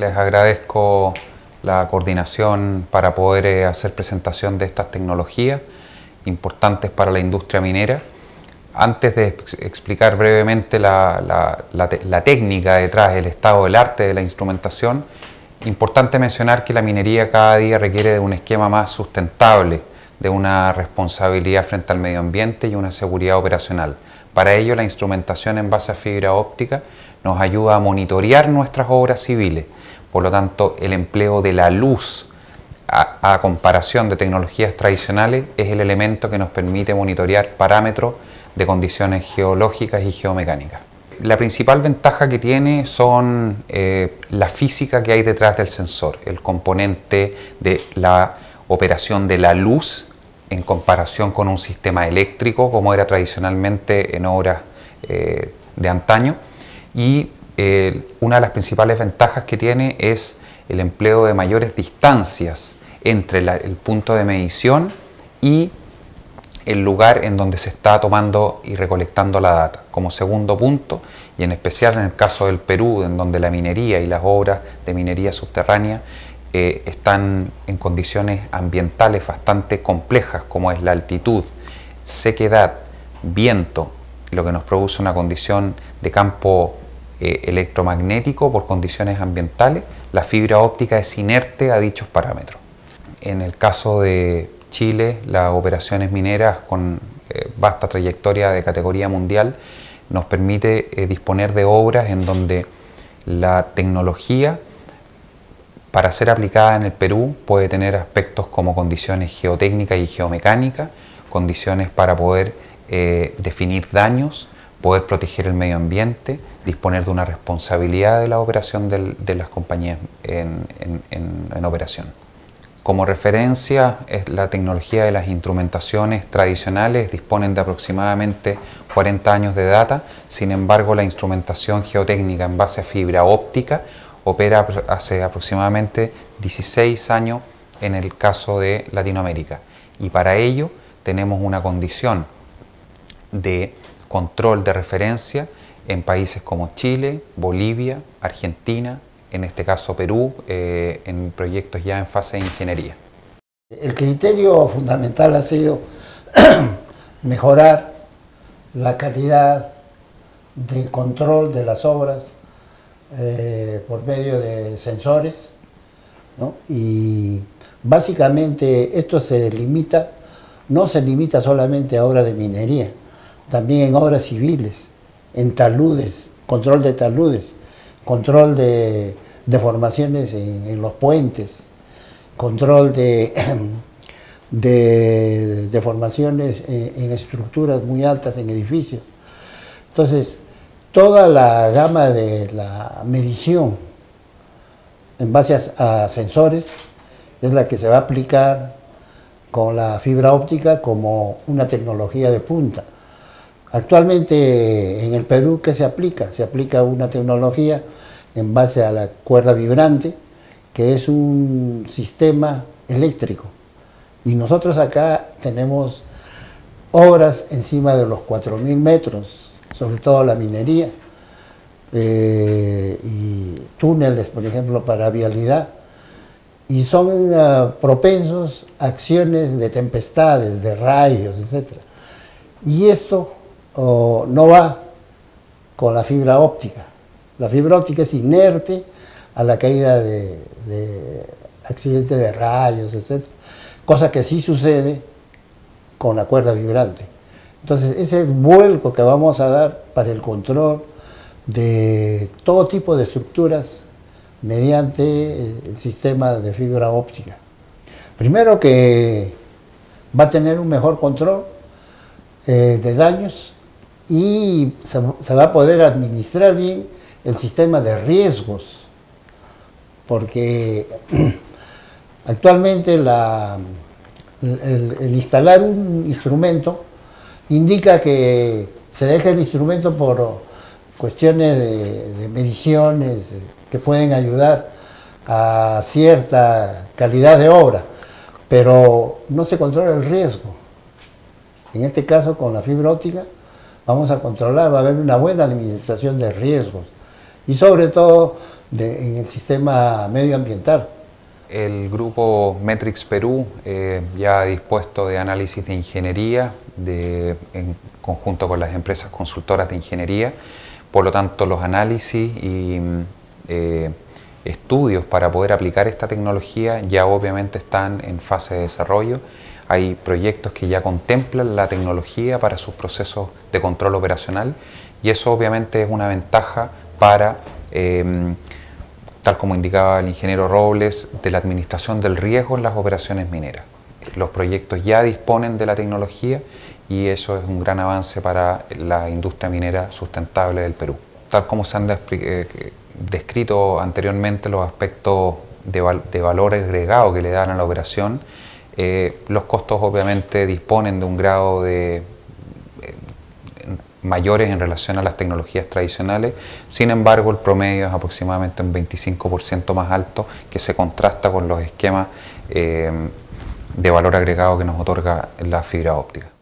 les agradezco la coordinación para poder hacer presentación de estas tecnologías importantes para la industria minera. Antes de explicar brevemente la técnica detrás, el estado del arte de la instrumentación, importante mencionar que la minería cada día requiere de un esquema más sustentable, de una responsabilidad frente al medio ambiente y una seguridad operacional. Para ello, la instrumentación en base a fibra óptica nos ayuda a monitorear nuestras obras civiles. Por lo tanto, el empleo de la luz a comparación de tecnologías tradicionales es el elemento que nos permite monitorear parámetros de condiciones geológicas y geomecánicas. La principal ventaja que tiene son la física que hay detrás del sensor, el componente de la operación de la luz en comparación con un sistema eléctrico como era tradicionalmente en obras de antaño. Y una de las principales ventajas que tiene es el empleo de mayores distancias entre el punto de medición y el lugar en donde se está tomando y recolectando la data. Como segundo punto, y en especial en el caso del Perú, en donde la minería y las obras de minería subterránea están en condiciones ambientales bastante complejas, como es la altitud, sequedad, viento, lo que nos produce una condición de campo electromagnético por condiciones ambientales. La fibra óptica es inerte a dichos parámetros. En el caso de Chile, las operaciones mineras con vasta trayectoria de categoría mundial nos permite disponer de obras en donde la tecnología para ser aplicada en el Perú puede tener aspectos como condiciones geotécnicas y geomecánicas, condiciones para poder definir daños, poder proteger el medio ambiente, disponer de una responsabilidad de la operación de las compañías en operación. Como referencia, la tecnología de las instrumentaciones tradicionales disponen de aproximadamente 40 años de data. Sin embargo, la instrumentación geotécnica en base a fibra óptica opera hace aproximadamente 16 años en el caso de Latinoamérica. Y para ello tenemos una condición de control de referencia en países como Chile, Bolivia, Argentina, en este caso Perú, en proyectos ya en fase de ingeniería. El criterio fundamental ha sido mejorar la calidad de control de las obras por medio de sensores, ¿no? Y básicamente esto no se limita solamente a obras de minería, también en obras civiles, en taludes, control de taludes, control de deformaciones en los puentes, control de deformaciones en estructuras muy altas en edificios. Entonces, toda la gama de la medición en base a sensores es la que se va a aplicar con la fibra óptica como una tecnología de punta. Actualmente en el Perú, ¿qué se aplica? Se aplica una tecnología en base a la cuerda vibrante, que es un sistema eléctrico. Y nosotros acá tenemos obras encima de los 4.000 metros, sobre todo la minería, y túneles, por ejemplo, para vialidad. Y son propensos a acciones de tempestades, de rayos, etc. Y esto no va con la fibra óptica. La fibra óptica es inerte a la caída de accidentes de rayos, etc. Cosa que sí sucede con la cuerda vibrante. Entonces, ese es el vuelco que vamos a dar para el control de todo tipo de estructuras mediante el sistema de fibra óptica. Primero que va a tener un mejor control de daños y se va a poder administrar bien el sistema de riesgos, porque actualmente el instalar un instrumento indica que se deja el instrumento por cuestiones de mediciones que pueden ayudar a cierta calidad de obra, pero no se controla el riesgo. En este caso, con la fibra óptica, vamos a controlar, va a haber una buena administración de riesgos y sobre todo en el sistema medioambiental. El grupo Metrix Perú ya ha dispuesto de análisis de ingeniería en conjunto con las empresas consultoras de ingeniería. Por lo tanto, los análisis y estudios para poder aplicar esta tecnología ya obviamente están en fase de desarrollo. Hay proyectos que ya contemplan la tecnología para sus procesos de control operacional y eso obviamente es una ventaja para tal como indicaba el ingeniero Robles, de la administración del riesgo en las operaciones mineras. Los proyectos ya disponen de la tecnología y eso es un gran avance para la industria minera sustentable del Perú. Tal como se han descrito anteriormente los aspectos de valor agregado que le dan a la operación, los costos obviamente disponen de un grado de mayores en relación a las tecnologías tradicionales. Sin embargo, el promedio es aproximadamente un 25% más alto, que se contrasta con los esquemas de valor agregado que nos otorga la fibra óptica.